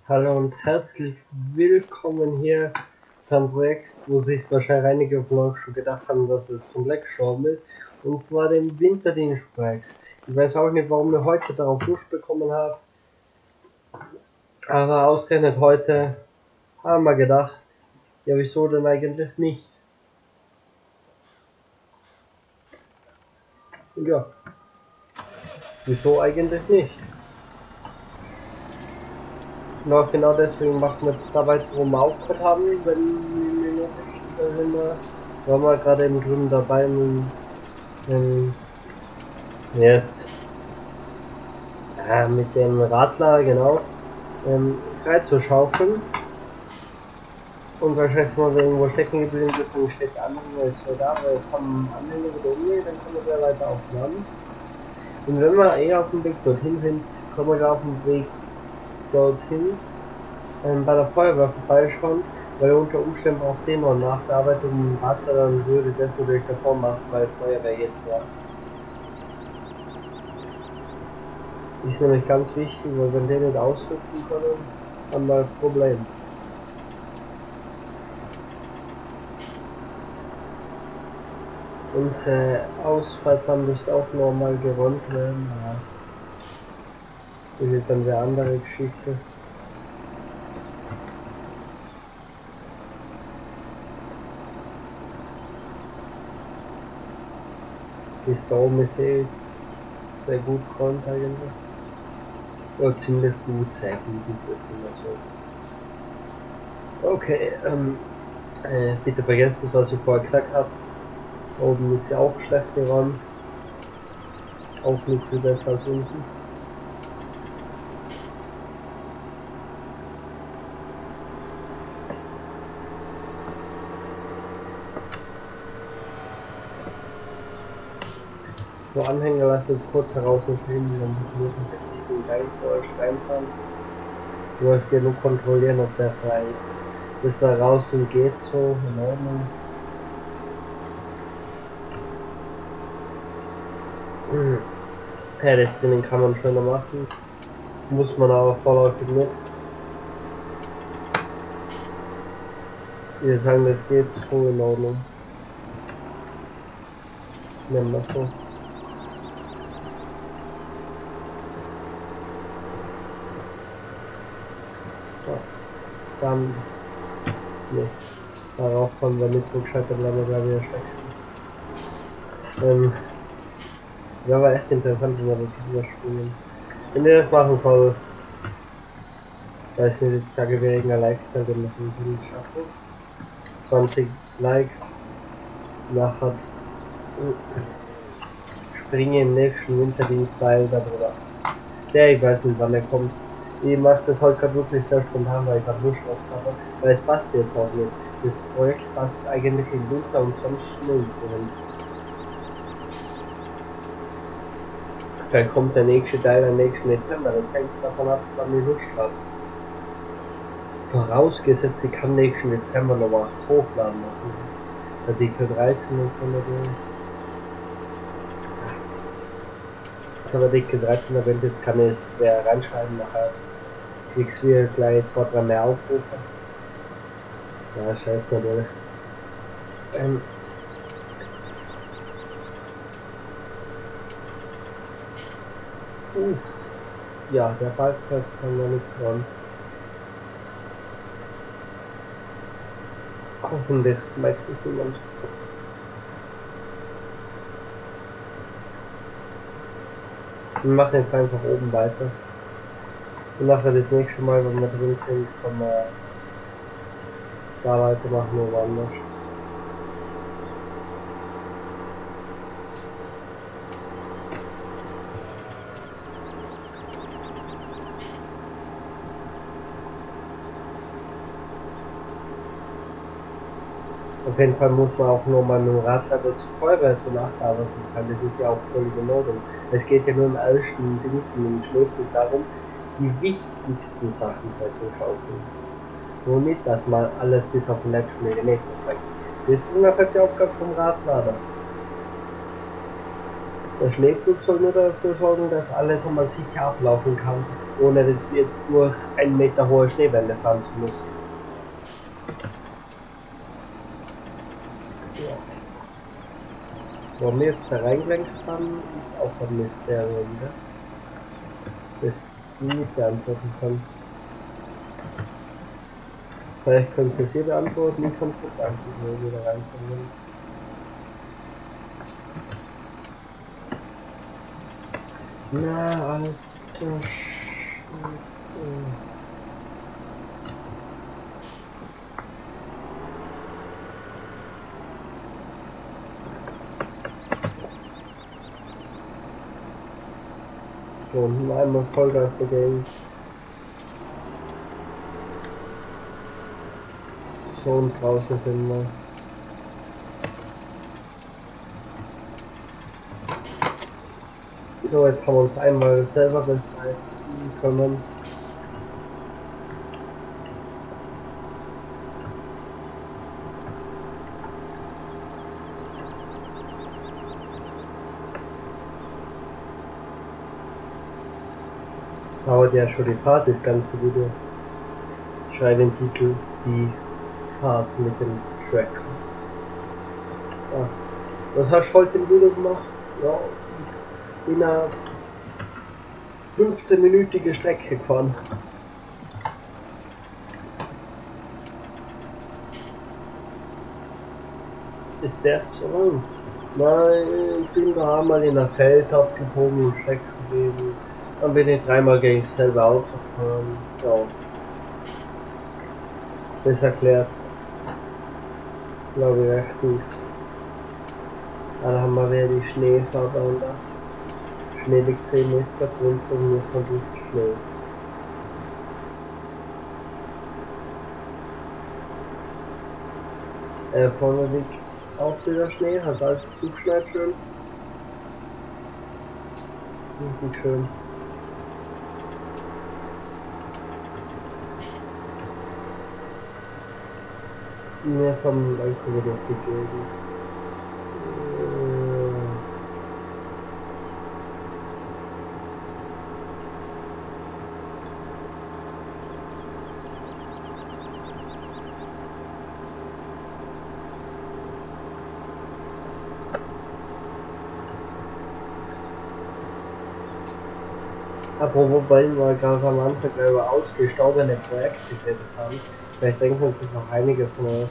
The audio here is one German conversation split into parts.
Hallo und herzlich willkommen hier zu einem Projekt, wo sich wahrscheinlich einige von euch schon gedacht haben, dass es komplett gestorben ist, und zwar dem Winterdienstprojekt. Ich weiß auch nicht, warum ich heute darauf Lust bekommen habe, aber ausgerechnet heute haben wir gedacht, ja, wieso denn eigentlich nicht? Ja, wieso eigentlich nicht? Und auch genau deswegen machen wir jetzt da weiter, wo wir aufgehört haben, wenn ich mich noch richtig erinnere. Waren wir gerade eben drüben dabei, jetzt mit dem Radler, genau, frei zu schaufeln. Und wahrscheinlich mal irgendwo stecken geblieben, deswegen steht der Anhänger jetzt wieder da, weil jetzt haben Anhänger wieder umgehen, dann können wir wieder weiter aufladen. Und wenn wir eh auf dem Weg dorthin sind, können wir auf dem Weg dorthin bei der Feuerwehr vorbeischauen, weil unter Umständen auch den noch Nachbearbeitung im Radler, dann würde das natürlich davor machen, weil Feuerwehr jetzt war. Ist nämlich ganz wichtig, weil wenn die nicht ausrücken können, haben wir ein Problem. Unsere Ausfallplan müsste auch normal geräumt werden, ja. Das ist dann eine andere Geschichte. Bis da oben ist eh sehr gut geräumt eigentlich. Ja, ziemlich gut, sehr gut ist das immer so. Okay, bitte vergesst das, was ich vorher gesagt habe. Oben ist ja auch schlecht geräumt. Auch nicht viel besser als unten. So, Anhänger lasst uns kurz heraus und sehen, wie dann muss ein richtigen Geist für euch reinfahren. Ich möchte nur kontrollieren, ob der frei ist. Bis da raus und geht so, in Ordnung. Ja, das Training kann man schöner machen. Muss man aber vorläufig nicht. Wir sagen, das geht so in Ordnung. Nehmen wir so. Dann, ne, darauf kommen wir nicht so gescheit, dann bleiben wir gleich wieder stecken. Ja, war echt interessant, wenn wir das überspielen. Wenn ihr das machen soll, weiß nicht, ich sage, wir irgendein Like, dann wir müssen wir nicht schaffen. 20 Likes, nachher springe im nächsten Winterdienst-Teil darüber. Der, ich weiß nicht, wann der kommt. Ich mache das heute gerade wirklich sehr spontan, weil ich gerade Lust drauf habe. Weil es passt jetzt auch nicht. Das Projekt passt eigentlich im Winter und sonst nicht. Vielleicht kommt der nächste Teil am nächsten Dezember. Das hängt davon ab, wann ich Lust habe. Vorausgesetzt, ich kann nächsten Dezember noch was hochladen machen. Artikel 13 und so natürlich. Das ist aber Artikel 13 erwähnt, jetzt kann ich es wer reinschreiben, nachher kriegst du gleich 2-3 mehr Aufrufe. Ja, scheiße natürlich. Ja, der Ballplatz kann ja nicht dran. Hoffentlich merkt sich jemand. Wir machen jetzt einfach oben weiter. Und nachher das nächste Mal, wenn wir drin sind, können wir da weitermachen, nur woanders. Auf jeden Fall muss man auch nur mal mit dem Radler zur Feuerwehr so nacharbeiten kann. Das ist ja auch völlig in Ordnung. Es geht ja nur im ersten Diensten und schläft nicht darum, die wichtigsten Sachen zu schaufeln. Nur nicht, dass man alles bis auf den letzten Millimeter bringt. Das ist nachher die Aufgabe vom Radlader. Der Schläfzug soll nur dafür sorgen, dass alles immer sicher ablaufen kann. ohne jetzt nur 1 Meter hohe Schneewände fahren zu müssen. Ja. Warum wir jetzt da reingelenkt haben, ist auch ein Mysterium, ne? Das nicht beantworten kann. Vielleicht könnt ihr es hier beantworten, ich kann es nicht beantworten, wenn wir da reinkommen. Na, alter Scheiße. So, und einmal Vollgas dagegen. So, und draußen sind wir. So, jetzt haben wir uns einmal selber befreien können. Dauert ja schon die Fahrt, das ganze Video. Ich schreibe den Titel die Fahrt mit dem Track. Ja. Was hast du heute im Video gemacht? Ja, ich bin eine 15-minütige Strecke gefahren. Ist der so lang? Nein, ich bin da einmal in der Feld abgebogen und Stecken gegeben. Dann bin ich 3-mal gegen dasselbe Auto gefahren. Ja. Das erklärt's. Glaube ich recht gut. Dann haben wir wieder die Schneefarbe und da. Schnee liegt 10 Meter drunter und nur von durch Schnee. Vorne liegt auch wieder Schnee, hat alles zugeschneit schön. Richtig schön. Mir vom Alkohol durchgegeben. Apropos, weil wir ganz am Anfang über ausgestorbene Projekte geredet haben, vielleicht denken sich auch einige von euch,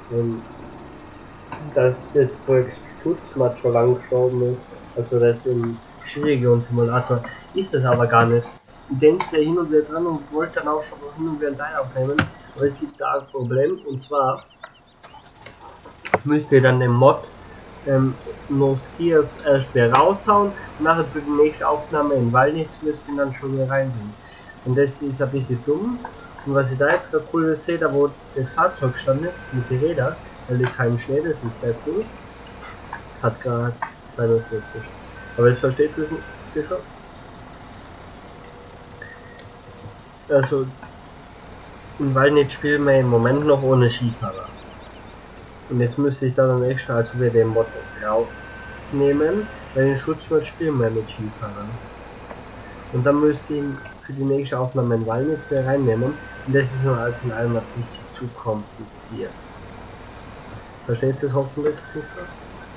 dass das Projekt Schutzmatt schon lang gestorben ist, also das im Skiregion-Simulator, ist es aber gar nicht. Ich denke hin und wieder dran und wollte dann auch schon mal hin und wieder einen Teil aufnehmen, aber es gibt da ein Problem, und zwar müsst ihr dann den Mod No Skiers erst wieder raushauen und nachher für die nächste Aufnahme in Waldnitz müsst ihr dann schon wieder reintun. Und das ist ein bisschen dumm. Und was ich da jetzt gerade cool sehe, da wo das Fahrzeug gestanden ist, mit den Rädern, da liegt kein Schnee, das ist sehr cool. Hat gerade 72. Aber jetzt versteht ihr es sicher? Also, in Waldnitz spielen wir im Moment noch ohne Skifahrer. Und jetzt müsste ich dann extra also wieder den Mod rausnehmen, weil den Schutzmod spielen wir mit Skifahrern. Und dann müsste ich ihn für die nächste Aufnahme in Waldnitz wieder reinnehmen. Und das ist nur alles in allem ein bisschen zu kompliziert. Versteht ihr es hoffentlich sicher?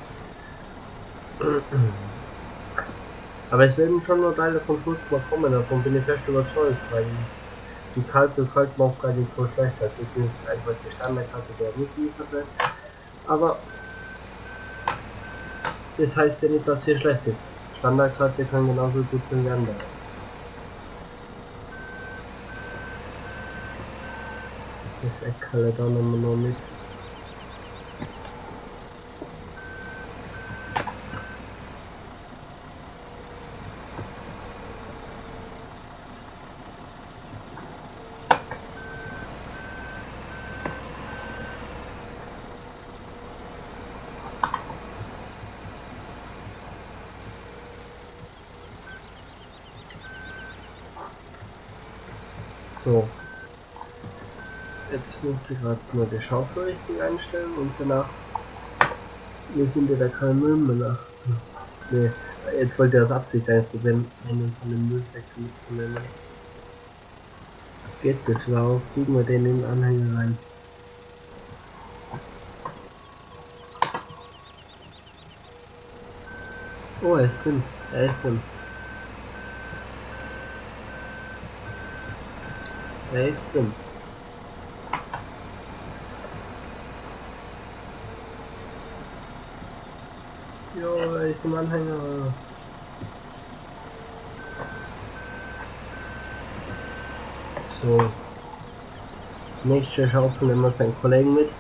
Aber es werden schon noch Teile von Schutzmod kommen, davon bin ich fest überzeugt, weil die kalte macht gar nicht so schlecht. Das ist nicht einfach die Standardkarte, der nicht liefert wird. Aber das heißt ja nicht, dass hier schlecht ist. Standardkarte kann genauso gut sein wie andere. Das Eckhalle da nochmal noch mit. So. Jetzt muss ich gerade nur die Schaufel richtig einstellen und danach wir sind ja da kein Müll mehr nach. Ne, jetzt wollte er das Absicht eigentlich probieren, einen von den Müllsäcken mitzunehmen. Geht das überhaupt? Kriegen wir den in den Anhänger rein? Oh, er ist drin. Er ist drin. Er ist drin. Jo, er ist im Anhänger. So. Nächste Schaufel nehmen wir seinen Kollegen mit.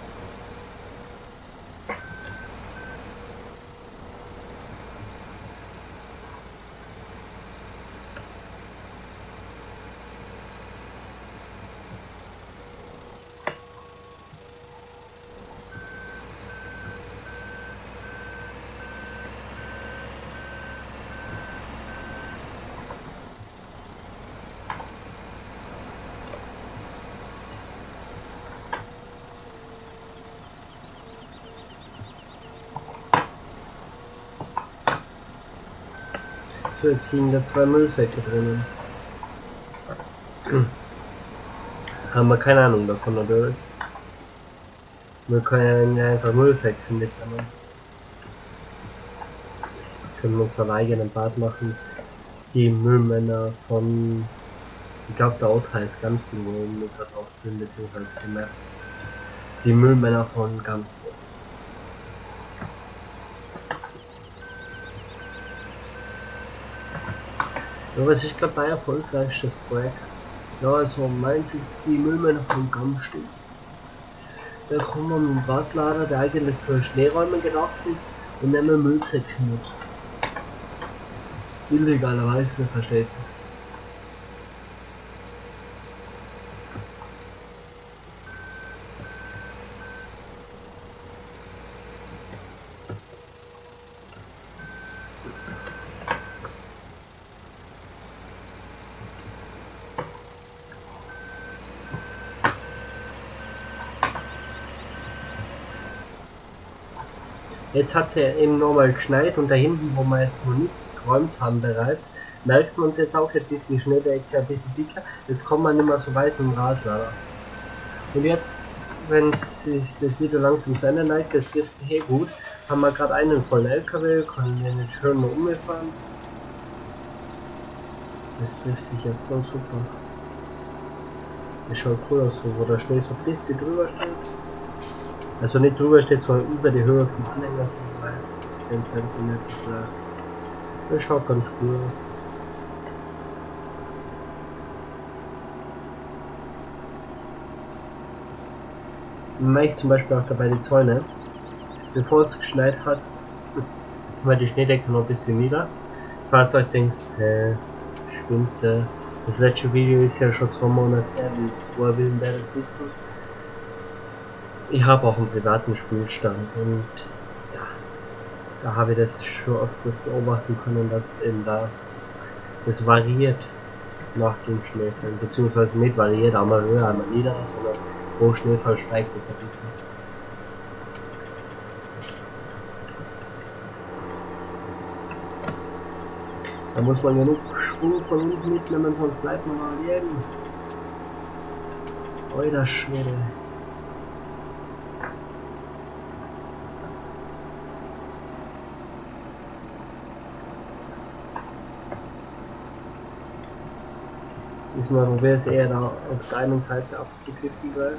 So, jetzt liegen da 2 Müllsäcke drinnen. Haben wir keine Ahnung davon, natürlich. Wir können ja einfach Müllsäcke mitnehmen. Können wir uns einen eigenen Bad machen. Die Müllmänner von, ich glaube der Ort heißt Gamsten, wo wir gerade ausbilden, beziehungsweise die Map. Die Müllmänner von Gamsten. Ja, was ist gerade mein erfolgreichstes Projekt? Ja, also meins ist die Müllmänner von Gamsten. Da kommen wir mit dem Radlader, der eigentlich für Schneeräume gedacht ist, und nehmen Müllsäcke mit. Illegalerweise, versteht sich. Jetzt hat es ja eben nochmal geschneit und da hinten, wo wir jetzt noch nicht geräumt haben bereits, merkt man jetzt auch, jetzt ist die Schneedecke ein bisschen dicker, jetzt kommt man nicht mehr so weit mit dem Radlader. Und jetzt, wenn sich das Video langsam zu Ende neigt, das trifft sich eh gut, haben wir gerade einen vollen LKW, können den jetzt schön mal umfahren. Das trifft sich jetzt ganz super. Das schaut cool aus, so, wo der Schnee so flüssig drüber steht. Also nicht drüber steht, sondern über die Höhe vom Anhänger von 10 cm. Das schaut ganz cool aus. Mache ich zum Beispiel auch dabei die Zäune. Bevor es geschneit hat, war die Schneedecke noch ein bisschen nieder. Falls euch denkt, stimmt, das letzte Video ist ja schon 2 Monate her, woher will denn der das wissen? Ich habe auch einen privaten Spielstand und ja, da habe ich das schon öfters beobachten können, dass eben da das variiert nach dem Schneefall, beziehungsweise nicht variiert, einmal höher, einmal niedriger, sondern pro Schneefall steigt es ein bisschen. Da muss man genug Schwung von unten mitnehmen, sonst bleibt man mal liegen. Alter Schwede. Diesmal probiere ich es eher da auf der einen Seite abzuklicken, weil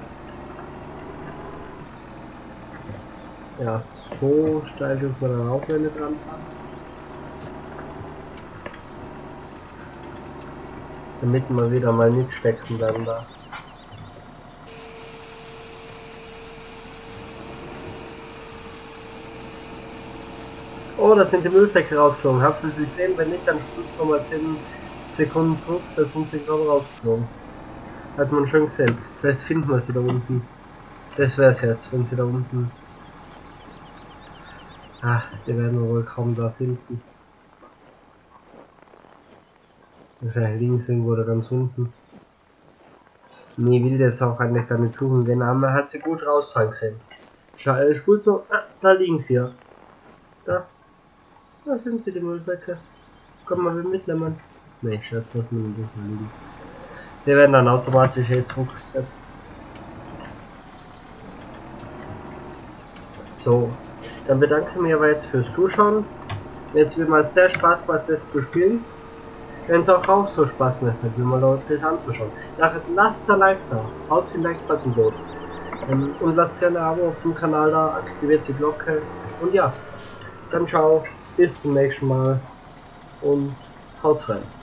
ja, so steil dürfen wir dann auch nicht dran fahren. Damit wir wieder mal nicht stecken bleiben da. Oh, da sind die Müllsäcke rausgeflogen. Habt ihr sie gesehen? Wenn nicht, dann spulst du nochmal 10 Sekunden zurück, da sind sie gerade rausgeflogen. Hat man schon gesehen. Vielleicht finden wir sie da unten. Das wär's jetzt, wenn sie da unten. Ah, die werden wir wohl kaum da finden. Wahrscheinlich links irgendwo oder ganz unten. Nee, will jetzt auch eigentlich gar nicht suchen, denn man hat sie gut rausfahren gesehen. Schau, spult so, da liegen sie ja. Da sind sie, die Müllsäcke. Komm mal mitnehmen. Nee, Schatz, lass mir nicht liegen. Die werden dann automatisch zurückgesetzt. So, dann bedanke ich mich aber jetzt fürs Zuschauen. Jetzt wird mal sehr Spaß gemacht, das zu spielen. Wenn es auch so Spaß macht, wie man Leute anzuschauen. Lasst ein Like da, haut den Like-Button durch. Und lasst gerne ein Abo auf dem Kanal da, aktiviert die Glocke. Und ja, dann ciao, bis zum nächsten Mal und haut's rein.